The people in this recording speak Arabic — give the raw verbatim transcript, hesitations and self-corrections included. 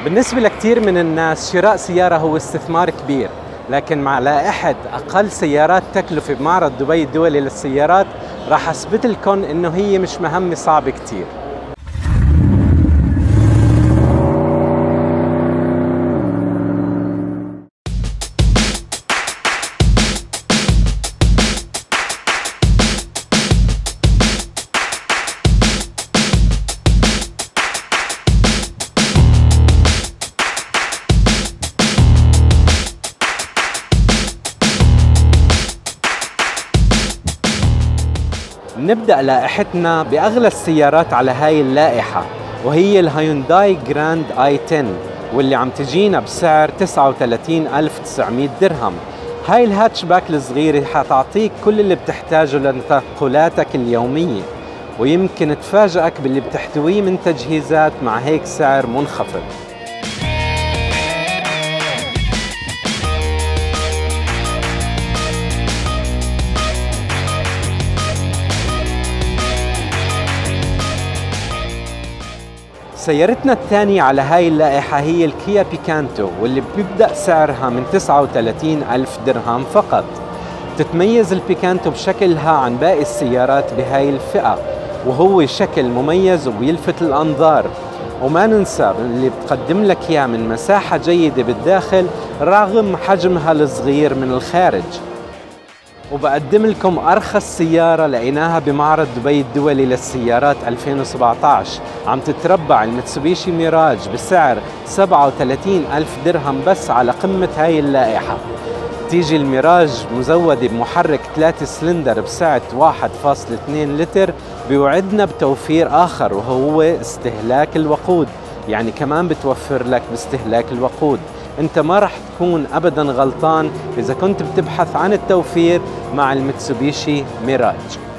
بالنسبة لكثير من الناس شراء سيارة هو استثمار كبير، لكن مع لائحة أقل سيارات تكلفة بمعرض دبي الدولي للسيارات راح أثبت لكم إنه هي مش مهمة صعبة كتير. نبدأ لائحتنا بأغلى السيارات على هاي اللائحة، وهي الهيونداي جراند آي عشرة واللي عم تجينا بسعر تسعة وثلاثين ألف وتسعمئة درهم. هاي الهاتشباك الصغيرة حتعطيك كل اللي بتحتاجه لتنقلاتك اليومية، ويمكن تفاجئك باللي بتحتويه من تجهيزات مع هيك سعر منخفض. سيارتنا الثانية على هاي اللائحة هي الكيا بيكانتو، واللي بيبدأ سعرها من تسعة وثلاثين ألف درهم فقط. تتميز البيكانتو بشكلها عن باقي السيارات بهاي الفئة، وهو شكل مميز وبيلفت الأنظار، وما ننسى اللي بتقدم لك إياه من مساحة جيدة بالداخل رغم حجمها الصغير من الخارج. وبقدم لكم أرخص سيارة لقيناها بمعرض دبي الدولي للسيارات ألفين وسبعة عشر، عم تتربع المتسوبيشي ميراج بسعر سبعة وثلاثين ألف درهم بس على قمة هاي اللائحة. تيجي الميراج مزودة بمحرك ثلاثة سلندر بسعة واحد فاصلة اثنين لتر، بيوعدنا بتوفير آخر وهو استهلاك الوقود، يعني كمان بتوفر لك باستهلاك الوقود. انت ما رح تكون ابدا غلطان اذا كنت بتبحث عن التوفير مع المتسوبيشي ميراج.